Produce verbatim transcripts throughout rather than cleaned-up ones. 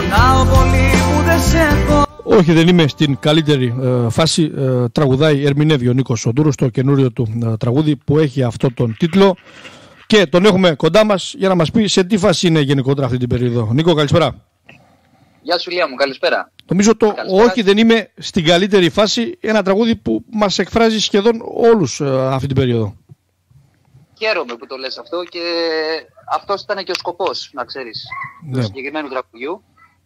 Πονάω πολύ που δεν σε έχω. Όχι, δεν είμαι στην καλύτερη ε, φάση. Ε, τραγουδάει, ερμηνεύει ο Νίκος ο Ντούρος το καινούριο του ε, τραγούδι που έχει αυτό τον τίτλο και τον έχουμε κοντά μας για να μας πει σε τι φάση είναι γενικότερα αυτή την περίοδο. Νίκο, καλησπέρα. Γεια σου Λία μου, καλησπέρα. Νομίζω το καλησπέρα. Όχι, δεν είμαι στην καλύτερη φάση, ένα τραγούδι που μας εκφράζει σχεδόν όλους ε, αυτή την περίοδο. Χαίρομαι που το λες αυτό και αυτός ήταν και ο σκοπός, να ξέρεις, ναι. του συγκεκριμένου τραγουδιού.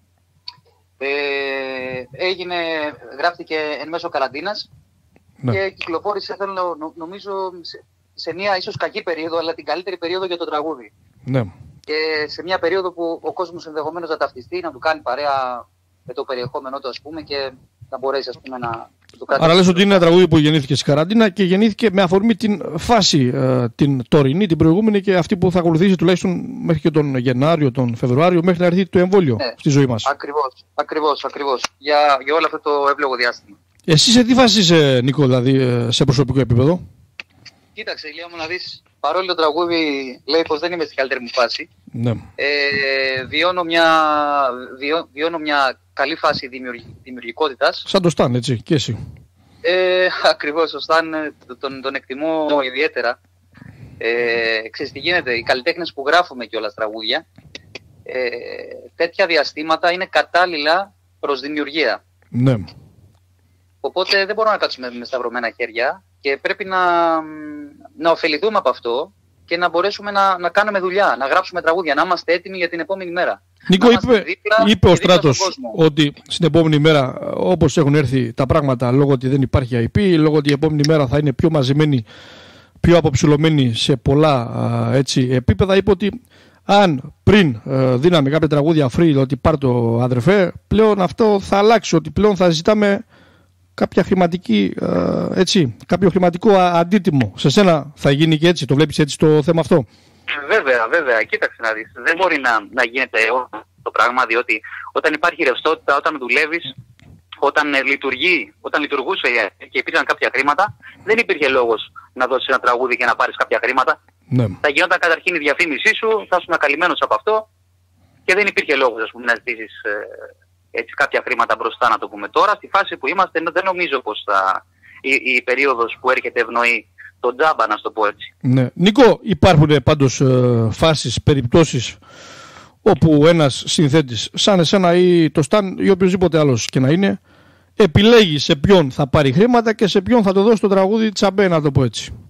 Ε, έγινε, γράφτηκε εν μέσω καραντίνας ναι. και κυκλοφόρησε, θέλω, νο, νομίζω, σε, σε μια ίσως κακή περίοδο, αλλά την καλύτερη περίοδο για το τραγούδι. Ναι. Και σε μια περίοδο που ο κόσμος ενδεχομένως να ταυτιστεί, να του κάνει παρέα με το περιεχόμενό του, ας πούμε, και να μπορέσει, ας πούμε, να το κρατήσει. Άρα λες ότι είναι ένα τραγούδι που γεννήθηκε στην καραντίνα και γεννήθηκε με αφορμή την φάση ε, την τωρινή, την προηγούμενη και αυτή που θα ακολουθήσει τουλάχιστον μέχρι και τον Γενάριο, τον Φεβρουάριο, μέχρι να έρθει το εμβόλιο ναι. στη ζωή μας. Ακριβώς, ακριβώς, ακριβώς. Για, για όλο αυτό το εύλογο διάστημα. Εσύ σε τι φάση είσαι, Νίκο, δηλαδή σε προσωπικό επίπεδο? Κοίταξε, Ηλία μου, να δεις, παρόλο το τραγούδι λέει πως δεν είμαι στην καλύτερη μου φάση, ναι. ε, βιώνω, μια, βιώ, βιώνω μια καλή φάση δημιουργ, δημιουργικότητας. Σαν το Σταν, έτσι, και εσύ. Ε, ακριβώς, ο Σταν τον, τον εκτιμώ ιδιαίτερα. Ε, ξέρεις τι γίνεται, οι καλλιτέχνες που γράφουμε κιόλας τραγούδια, ε, τέτοια διαστήματα είναι κατάλληλα προς δημιουργία. Ναι. Οπότε δεν μπορούμε να κάτσουμε με σταυρωμένα χέρια και πρέπει να, να ωφεληθούμε από αυτό και να μπορέσουμε να, να κάνουμε δουλειά, να γράψουμε τραγούδια, να είμαστε έτοιμοι για την επόμενη μέρα. Νίκο, είπε, δίπλα, είπε ο Στράτος ότι στην επόμενη μέρα, όπως έχουν έρθει τα πράγματα, λόγω ότι δεν υπάρχει άι πι, λόγω ότι η επόμενη μέρα θα είναι πιο μαζεμένη, πιο αποψηλωμένη σε πολλά έτσι, επίπεδα, είπε ότι αν πριν ε, δίναμε κάποια τραγούδια free, ότι πάρ' το αδερφέ, πλέον αυτό θα αλλάξει, ότι πλέον θα ζητάμε κάποια χρηματική, ε, έτσι, κάποιο χρηματικό αντίτιμο. Σε σένα θα γίνει και έτσι, το βλέπεις έτσι το θέμα αυτό? Βέβαια, βέβαια. Κοίταξε να δεις. Δεν μπορεί να, να γίνεται το πράγμα, διότι όταν υπάρχει ρευστότητα, όταν δουλεύεις, όταν ε, λειτουργεί, όταν λειτουργούσε και υπήρχαν κάποια χρήματα, δεν υπήρχε λόγος να δώσεις ένα τραγούδι και να πάρεις κάποια χρήματα. Ναι. Θα γινόταν καταρχήν η διαφήμισή σου, θα ήσουν καλυμμένος από αυτό και δεν υπήρχε λόγος, ας πούμε, να ζητήσεις ε, έτσι κάποια χρήματα μπροστά, να το πούμε. Τώρα, στη φάση που είμαστε, δεν νομίζω πως θα, η, η περίοδος που έρχεται ευνοεί τον τζάμπα, να το πω έτσι. Ναι. Νίκο, υπάρχουν πάντως ε, φάσεις, περιπτώσεις όπου ένας συνθέτης σαν εσένα ή το Σταν ή οποιοδήποτε άλλος και να είναι, επιλέγει σε ποιον θα πάρει χρήματα και σε ποιον θα το δώσει το τραγούδι τσαμπέ, να το πω έτσι.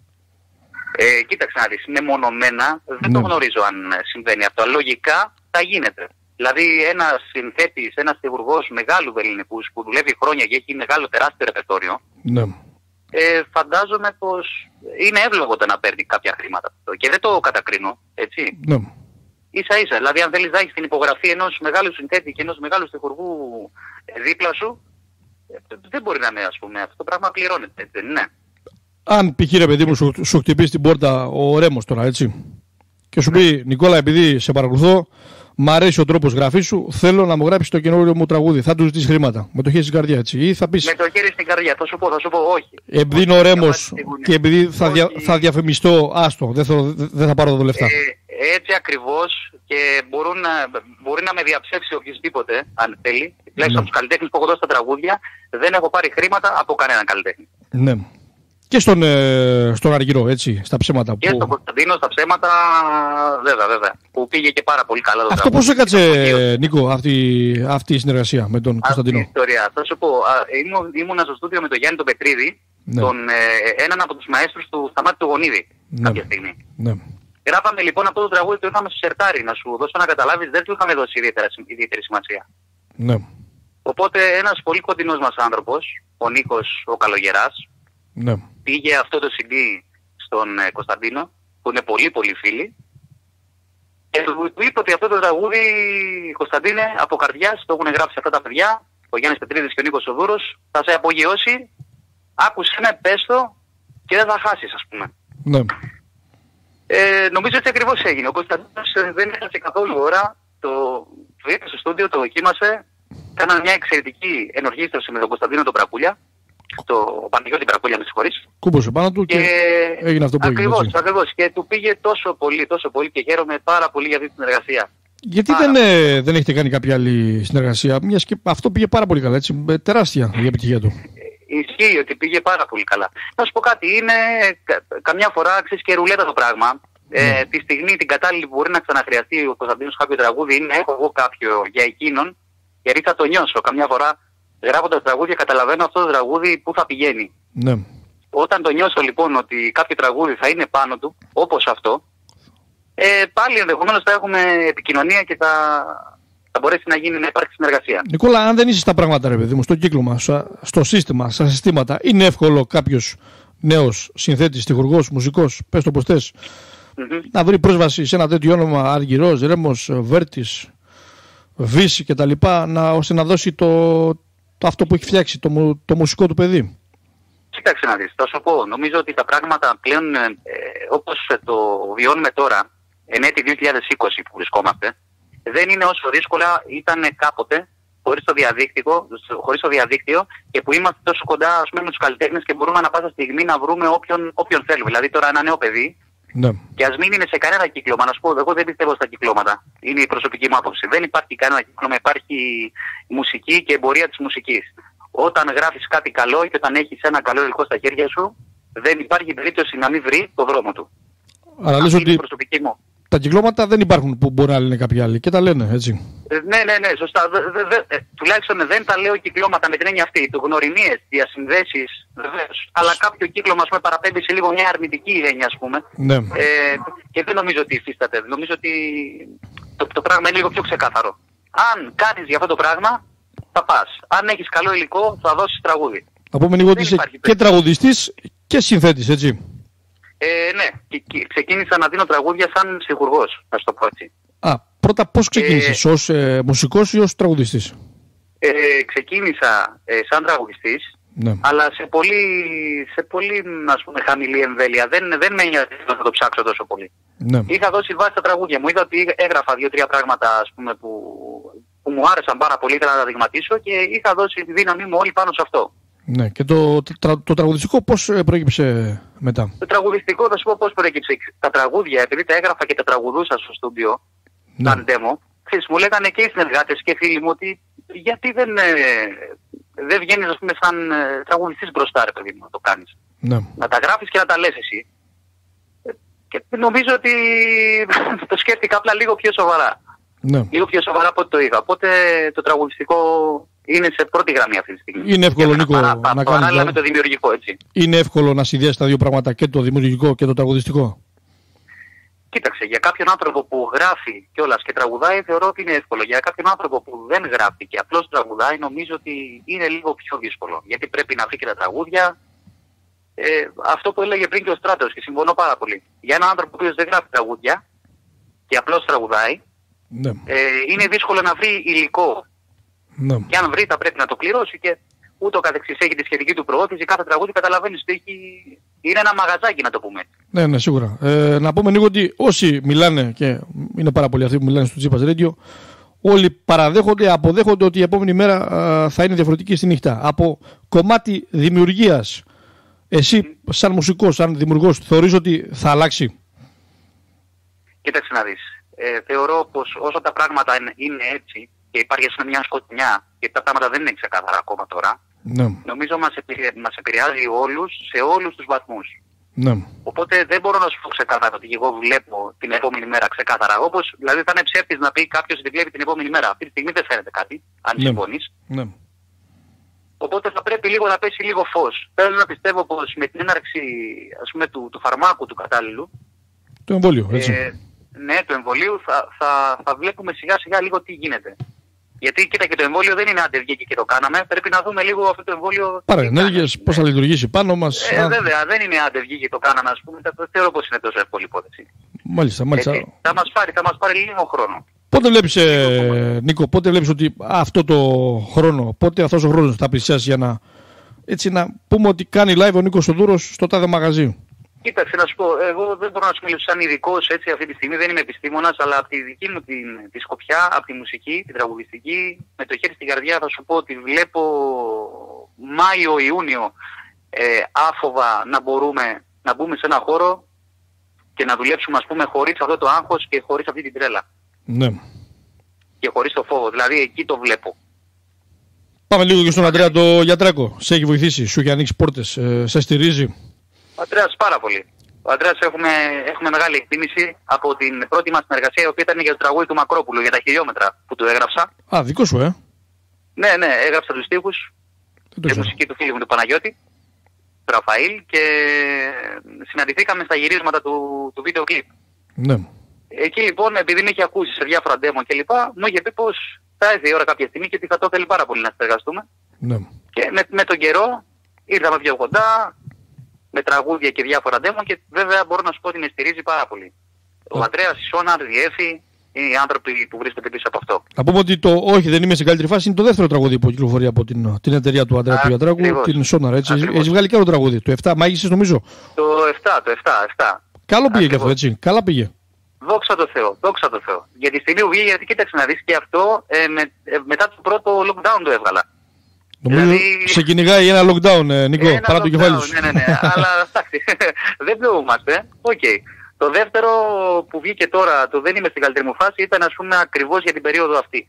Ε, κοίταξε να δεις, μεμονωμένα δεν ναι. το γνωρίζω αν συμβαίνει αυτό. Λογικά θα γίνεται. Δηλαδή ένας συνθέτης, ένας θηγουργός μεγάλου βελληνικούς που δουλεύει χρόνια και έχει μεγάλο τεράστιο ρεπερτόριο, ναι. ε, φαντάζομαι πως είναι εύλογο το να παίρνει κάποια χρήματα. Και δεν το κατακρίνω, έτσι. Ναι. Ίσα ίσα, δηλαδή αν θέλεις να έχεις την υπογραφή ενός μεγάλου συνθέτη και ενός μεγάλου θηγουργού δίπλα σου, δεν μπορεί να είναι, ας πούμε, αυτό το πράγμα πληρώνεται, έτσι, ναι. Αν π.χ. ρε παιδί μου σου, σου χτυπήσει την πόρτα ο Ρέμος τώρα, έτσι, και σου πει, Νικόλα, επειδή σε παρακολουθώ, μ' αρέσει ο τρόπος γραφής σου, θέλω να μου γράψεις το καινούριο μου τραγούδι. Θα του ζητήσεις χρήματα. Με το χέρι στην καρδιά, έτσι. Ή θα πεις, με το χέρι στην καρδιά, θα σου πω, θα σου πω, όχι. Επειδή είναι ο Ρέμος και επειδή θα, δια, θα διαφημιστώ, άστο, δεν θα, δεν θα πάρω εδώ λεφτά. Ε, έτσι ακριβώς, και μπορούν να, μπορεί να με διαψεύσει οποιοδήποτε, αν θέλει. Τουλάχιστον ναι. από τους καλλιτέχνες που έχω δώσει τα τραγούδια, δεν έχω πάρει χρήματα από κανέναν καλλιτέχνη. Ναι. Και στον, ε, στον Αργυρό, έτσι, στα ψέματα. Και που... στον Κωνσταντίνο, στα ψέματα, βέβαια, βέβαια. Που πήγε και πάρα πολύ καλά το αυτό τραγούδι. Πώς έκατσε, Νίκο, αυτή, αυτή η συνεργασία με τον Κωνσταντίνο? Αυτή η ιστορία. Θα σου πω, α, ήμουν, ήμουνα στο στούντιο με τον Γιάννη τον Πετρίδη, ναι. τον, ε, έναν από τους μαέστρους του Σταμάτη του Γονίδη, ναι. κάποια στιγμή. Ναι. Γράφαμε λοιπόν αυτό το τραγούδι, το είχαμε στο σερτάρι, να σου δώσω να καταλάβεις, δεν του είχαμε δώσει ιδιαίτερα, ιδιαίτερη σημασία. Ναι. Οπότε ένας πολύ κοντινός μας άνθρωπος, ο Νίκος ο Καλογεράς, ναι. πήγε αυτό το σι ντι στον ε, Κωνσταντίνο, που είναι πολύ πολύ φίλοι, και του, του είπε ότι αυτό το τραγούδι, Κωνσταντίνε, από καρδιάς, το έχουν γράψει αυτά τα παιδιά, ο Γιάννης Πετρίδης και ο Νίκος ο Δούρος, θα σε απογειώσει, άκουσέ με, πες το και δεν θα χάσεις, ας πούμε. Ναι. Ε, νομίζω έτσι ακριβώς έγινε. Ο Κωνσταντίνος δεν έχασε καθόλου ώρα, το, το ήρθε στο στούντιο, το δοκίμασε, κάνανε μια εξαιρετική ενορχήστρωση με τον Κωνσταντίνο τον Πρακούλια, το Παναγιώτη Πρακούλια, με συγχωρείς. Κούμπωσε πάνω του και, και έγινε αυτό που ακριβώς, έγινε. Ακριβώς, και του πήγε τόσο πολύ, τόσο πολύ και χαίρομαι πάρα πολύ για αυτή την εργασία. Γιατί δεν, ε, δεν έχετε κάνει κάποια άλλη συνεργασία, μιας και αυτό πήγε πάρα πολύ καλά, έτσι, τεράστια η επιτυχία του. Ισχύει ότι πήγε πάρα πολύ καλά. Να σου πω κάτι, είναι κα, καμιά φορά ξέρεις και ρουλέτα το πράγμα. Mm. Ε, τη στιγμή την κατάλληλη που μπορεί να ξαναχρειαστεί ο Κωνσταντίνος κάποιο τραγούδι είναι έχω εγώ κάποιο για εκείνον, γιατί θα το νιώσω. Καμιά φορά γράφοντας τραγούδια καταλαβαίνω αυτό το τραγούδι που θα πηγαίνει. Ναι. Όταν το νιώσω λοιπόν ότι κάποιο τραγούδι θα είναι πάνω του, όπως αυτό, ε, πάλι ενδεχομένως θα έχουμε επικοινωνία και θα, θα μπορέσει να γίνει να υπάρξει συνεργασία. Νικόλα, αν δεν είσαι στα πράγματα, ρε παιδί μου, στο κύκλωμα, στο σύστημα, στα συστήματα, είναι εύκολο κάποιος νέος συνθέτης, τυχουργός, μουσικός, πες το πως θες, mm-hmm. να βρει πρόσβαση σε ένα τέτοιο όνομα, Αργυρός, Ρέμος, Βέρτης, Βύση κτλ. Να, ώστε να δώσει το, το αυτό που έχει φτιάξει, το, το μουσικό του παιδί. Κοίταξε να δεις, θα σου πω, νομίζω ότι τα πράγματα πλέον ε, όπως το βιώνουμε τώρα, εν έτη δύο χιλιάδες είκοσι που βρισκόμαστε, δεν είναι όσο δύσκολα ήταν κάποτε χωρίς το διαδίκτυο, χωρίς το διαδίκτυο και που είμαστε τόσο κοντά ας πούμε, με τους καλλιτέχνες και μπορούμε ανα πάσα στιγμή να βρούμε όποιον, όποιον θέλουμε. Δηλαδή τώρα ένα νέο παιδί, ναι. Και ας μην είναι σε κανένα κύκλωμα, να σου πω, εγώ δεν πιστεύω στα κυκλώματα. Είναι η προσωπική μου άποψη. Δεν υπάρχει κανένα κύκλωμα, υπάρχει η μουσική και η εμπορία της μουσικής. Όταν γράφεις κάτι καλό και όταν έχεις ένα καλό υλικό στα χέρια σου, δεν υπάρχει περίπτωση να μην βρει το δρόμο του. Αλλά λες ότι τα κυκλώματα δεν υπάρχουν που μπορεί να λένε κάποιοι άλλοι και τα λένε, έτσι. Ε, ναι, ναι, ναι, σωστά. Δε, δε, δε, ε, τουλάχιστον δεν τα λέω κυκλώματα με την έννοια αυτή. Το γνωριμίες, διασυνδέσεις, βεβαίως. Αλλά κάποιο κύκλωμα, ας πούμε, παραπέμπει σε λίγο μια αρνητική έννοια, ας πούμε. Ναι. Ε, και δεν νομίζω ότι υφίσταται. Νομίζω ότι το, το πράγμα είναι λίγο πιο ξεκάθαρο. Αν κάνεις για αυτό το πράγμα, θα πας. Αν έχεις καλό υλικό, θα δώσεις τραγούδι. Να πούμε λίγο ότι είσαι και τραγουδιστής και συνθέτης, έτσι. Ε, ναι, και, και ξεκίνησα να δίνω τραγούδια σαν στιχουργός, να σου το πω έτσι. Α, πρώτα πώς ξεκίνησες, ε, ως ε, μουσικός ή ως τραγουδιστής? Ε, ξεκίνησα ε, σαν τραγουδιστής, ναι. Αλλά σε πολύ, σε πολύ ας πούμε, χαμηλή εμβέλεια. Δεν, δεν με ένιωθα να το ψάξω τόσο πολύ. Ναι. Είχα δώσει βάση στα τραγούδια μου, είδα ότι έγραφα δύο-τρία πράγματα ας πούμε, που, που μου άρεσαν πάρα πολύ, ήθελα να τα δειγματίσω και είχα δώσει τη δύναμη μου όλη πάνω σε αυτό. Ναι, και το, το, το, το τραγουδιστικό πώς προέκυψε μετά? Το τραγουδιστικό θα σου πω πώς προέκυψε. Τα τραγούδια, επειδή τα έγραφα και τα τραγουδούσα στο στούντιο, ναι. Σαν demo, ξέρεις, μου λέγανε και οι συνεργάτες και φίλοι μου ότι γιατί δεν, ε, δεν βγαίνεις ας πούμε σαν ε, τραγουδιστής μπροστά ρε παιδί μου να το κάνεις. Ναι. Να τα γράφεις και να τα λες εσύ. Ε, και νομίζω ότι το σκέφτηκα απλά λίγο πιο σοβαρά. Ναι. Λίγο πιο σοβαρά από ό,τι το είχα. Οπότε το τραγουδιστικό είναι σε πρώτη γραμμή αυτή τη στιγμή. Είναι εύκολο, Νίκο, παρά, να, να κάνεις... Παράλληλα με το δημιουργικό, έτσι. Είναι εύκολο να συνδυάσεις τα δύο πράγματα, και το δημιουργικό και το τραγουδιστικό? Κοίταξε, για κάποιον άνθρωπο που γράφει κιόλας και τραγουδάει, θεωρώ ότι είναι εύκολο. Για κάποιον άνθρωπο που δεν γράφει και απλώς τραγουδάει, νομίζω ότι είναι λίγο πιο δύσκολο. Γιατί πρέπει να βρει και τα τραγούδια. Ε, αυτό που έλεγε πριν και ο Στράτος, και συμφωνώ πάρα πολύ. Για έναν άνθρωπο που δεν γράφει τραγούδια και απλώς τραγουδάει, ναι. ε, είναι δύσκολο να βρει υλικό. Ναι. Και αν βρει θα πρέπει να το πληρώσει και ούτω καθεξής. Έχει τη σχετική του προώθηση. Κάθε τραγούδι καταλαβαίνεις ότι έχει... είναι ένα μαγαζάκι, να το πούμε. Ναι, ναι, σίγουρα. Ε, να πούμε λίγο ότι όσοι μιλάνε, και είναι πάρα πολλοί αυτοί που μιλάνε στο Τσίπας Radio, όλοι παραδέχονται, αποδέχονται ότι η επόμενη μέρα α, θα είναι διαφορετική στη νύχτα. Από κομμάτι δημιουργίας, εσύ σαν μουσικός, σαν δημιουργός, θεωρείς ότι θα αλλάξει? Κοίταξε να δεις. Ε, θεωρώ πως όσο τα πράγματα είναι έτσι και υπάρχει μια σκοτεινιά και τα πράγματα δεν είναι ξεκάθαρα ακόμα τώρα, ναι. Νομίζω μας, επηρε... μας επηρεάζει όλους σε όλους τους βαθμούς. Ναι. Οπότε δεν μπορώ να σου πω ξεκάθαρα ότι εγώ βλέπω την επόμενη μέρα ξεκάθαρα. Όπως δηλαδή θα είναι ψεύτης να πει κάποιος ότι βλέπει την επόμενη μέρα. Αυτή τη στιγμή δεν φαίνεται κάτι, αν ναι. συμφωνείς. Ναι. Οπότε θα πρέπει λίγο να πέσει λίγο φως. Θέλω να πιστεύω πως με την έναρξη ας πούμε, του, του φαρμάκου του κατάλληλου, το εμβόλιο, έτσι. Ε, ναι, του εμβολίου θα, θα, θα βλέπουμε σιγά σιγά λίγο τι γίνεται. Γιατί κοίτα και το εμβόλιο δεν είναι άντε βγήκε και το κάναμε. Πρέπει να δούμε λίγο αυτό το εμβόλιο. Παρενέργειες, πώς θα λειτουργήσει πάνω μας. Ε, α... Βέβαια, δεν είναι άντε βγήκε και το κάναμε, ας πούμε. Δεν θεωρώ πως είναι τόσο εύκολη υπόθεση. Μάλιστα, μάλιστα. Έτσι, θα μας πάρει, θα μας πάρει λίγο χρόνο. Πότε βλέπεις, ε, Νίκο, πότε βλέπεις ότι αυτό το χρόνο, πότε αυτός ο χρόνος θα πλησιάσει για να, έτσι, να πούμε ότι κάνει live ο Νίκος ο Δούρος στο τάδε μαγαζί? Κοίταξε να σου πω, εγώ δεν μπορώ να σου μιλήσω σαν ειδικός έτσι αυτή τη στιγμή, δεν είμαι επιστήμονας, αλλά από τη δική μου την, τη σκοπιά, από τη μουσική, την τραγουδιστική, με το χέρι στην καρδιά θα σου πω ότι βλέπω Μάιο-Ιούνιο ε, άφοβα να μπορούμε να μπούμε σε ένα χώρο και να δουλέψουμε ας πούμε χωρίς αυτό το άγχος και χωρίς αυτή την τρέλα. Ναι. και χωρίς το φόβο. Δηλαδή εκεί το βλέπω. Πάμε λίγο και στον Αντρέα το Γιατράκο. Σε έχει βοηθήσει, σου έχει ανοίξει πόρτες, ε, σε στηρίζει. Ο Αντρέας πάρα πολύ. Ο Αντρέας έχουμε, έχουμε μεγάλη εκτίμηση από την πρώτη μας συνεργασία, η οποία ήταν για το τραγούδι του Μακρόπουλου, για τα χιλιόμετρα που του έγραψα. Α, δικό σου, ε. Ναι, ναι, έγραψα τους στίχους και μουσική του φίλου μου του Παναγιώτη, του Ραφαήλ, και συναντηθήκαμε στα γυρίσματα του, του βίντεο κλιπ. Ναι. Εκεί λοιπόν, επειδή με είχε ακούσει σε διάφορα demo κλπ, μου είχε πει πως θα έρθει η ώρα κάποια στιγμή και ότι θα το θέλει πάρα πολύ να συνεργαστούμε. Ναι. Και με, με τον καιρό ήρθαμε πιο κοντά, με τραγούδια και διάφορα demo, και βέβαια μπορώ να σου πω ότι με στηρίζει πάρα πολύ. Ο Yeah. Αντρέας, η Σόναρ, η Έφη, είναι οι άνθρωποι που βρίσκονται πίσω από αυτό. Να πούμε ότι το όχι, δεν είμαι στην καλύτερη φάση είναι το δεύτερο τραγούδι που κυκλοφορεί από την, την εταιρεία του Αντρέα του Γιατράκου, την Σόναρ. Έτσι. Έχει βγάλει και άλλο τραγούδι, το επτά, μάγισσες νομίζω. Το επτά, το επτά, επτά. Καλό πήγε και αυτό, έτσι. Καλά πήγε. Δόξα τω Θεώ, δόξα τω Θεώ. Για τη στιγμή που βγήκε, γιατί κοίταξε να δεις και αυτό, ε, με, ε, μετά το πρώτο lockdown το έβγαλα. Νομίζω Δηλαδή... σε κυνηγάει ένα lockdown, ε, Νίκο, ένα παρά lockdown, το κεφάλι σου. Ναι, ναι, ναι, αλλά εντάξει, δεν πλεούμαστε. Οκ. Okay. Το δεύτερο που βγήκε τώρα, το δεν είμαι στην καλύτερη μου φάση, ήταν ας πούμε ακριβώς για την περίοδο αυτή.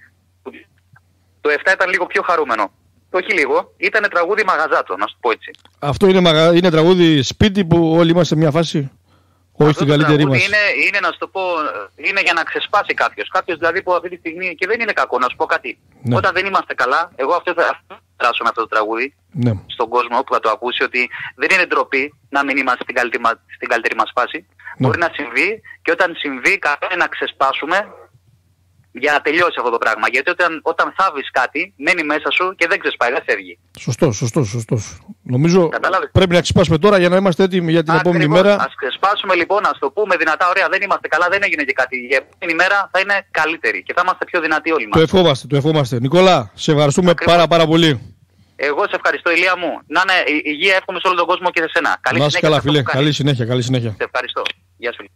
Το επτά ήταν λίγο πιο χαρούμενο. Όχι λίγο, ήταν τραγούδι μαγαζάτο, να σου πω έτσι. Αυτό είναι, μαγα... είναι τραγούδι σπίτι που όλοι είμαστε σε μια φάση. Όχι στην καλύτερη μας. Είναι, είναι, να σου το πω, είναι για να ξεσπάσει κάποιος. Κάποιος δηλαδή που αυτή τη στιγμή, και δεν είναι κακό, να σου πω κάτι. Ναι. Όταν δεν είμαστε καλά, εγώ αυτό θα περάσω με αυτό το τραγούδι, ναι, στον κόσμο που θα το ακούσει, ότι δεν είναι ντροπή να μην είμαστε στην καλύτερη, στην καλύτερη μας φάση. Ναι. Μπορεί να συμβεί, και όταν συμβεί καλό είναι να ξεσπάσουμε για να τελειώσει αυτό το πράγμα. Γιατί όταν, όταν θάβεις κάτι, μένει μέσα σου και δεν ξεσπάει, δεν φεύγει. Σωστό, σωστό, σωστό. Νομίζω Καταλάβες. Πρέπει να ξεσπάσουμε τώρα για να είμαστε έτοιμοι για την Ακριβώς. επόμενη μέρα. Ας ξεσπάσουμε λοιπόν, ας το πούμε δυνατά, ωραία, δεν είμαστε καλά, δεν έγινε και κάτι. Η επόμενη μέρα θα είναι καλύτερη και θα είμαστε πιο δυνατοί όλοι μας. Το ευχόμαστε, το ευχόμαστε. Νικόλα, σε ευχαριστούμε Ακριβώς. πάρα πάρα πολύ. Εγώ σε ευχαριστώ, Ηλία μου. Να είναι υγεία, εύχομαι σε όλο τον κόσμο και σε σένα. Καλή να συνέχεια. Καλά, φίλε. Καλή συνέχεια, καλή συνέχεια. Σε ευχαριστώ. Γεια σου.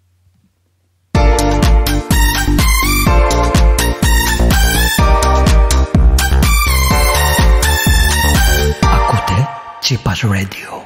Ακούτε Τσίπας Radio.